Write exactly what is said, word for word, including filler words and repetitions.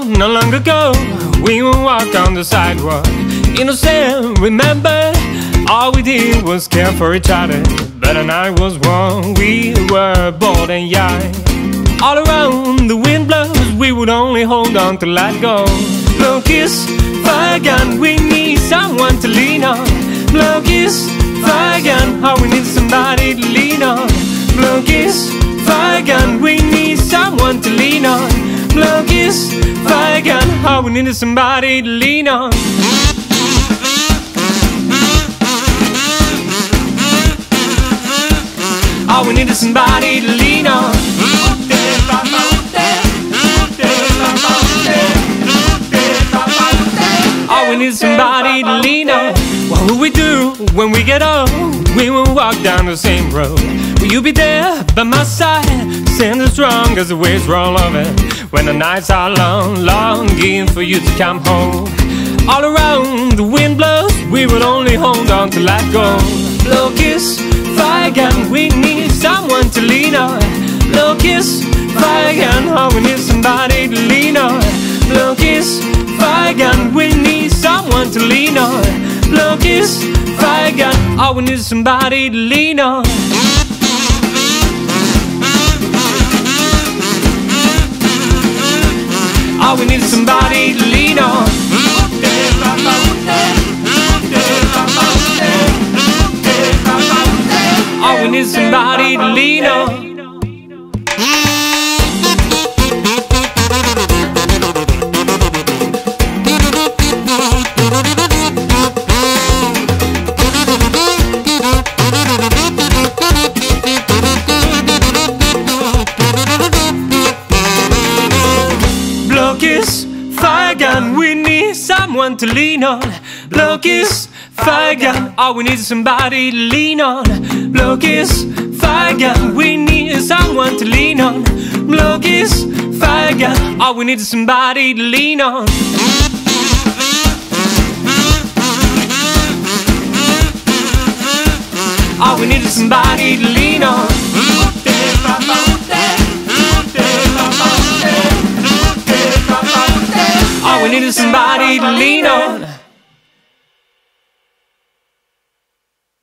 not long ago, we would walk on the sidewalk, innocent, remember? All we did was care for each other, but the night was warm, we were bold and young. All around the wind blows, we would only hold on to let go. Blow kiss, fire gun, we need someone to lean on. Blow kiss, fire gun, oh we need somebody to lean on. Blow kiss, fire gun, we need someone to lean on. Blow kiss, fire gun, oh we need somebody to lean on. All we need is somebody to lean on. All we need is somebody to lean on. What will we do when we get old? We will walk down the same road. Will you be there by my side? Stand as strong as the waves roll over. When the nights are long, longing for you to come home. All around the wind blows, we will only hold on to let go. Blow kiss, fire gun, we need someone to lean on. Blow kiss, fire gun, oh we need somebody to lean on. Blow kiss, fire gun, we need someone to lean on. Blow kiss, fire gun, oh we need somebody to lean on. All we need is somebody to lean on. All we need is somebody to lean on. Blow kiss, fire gun, we need someone to lean on. Blow kiss, fire gun, all we need is somebody to lean on. Blow kiss, fire gun, we need someone to lean on. Blow kiss, fire gun, all we need is somebody to lean on. All we need is somebody to lean on. All we need is somebody to lean on.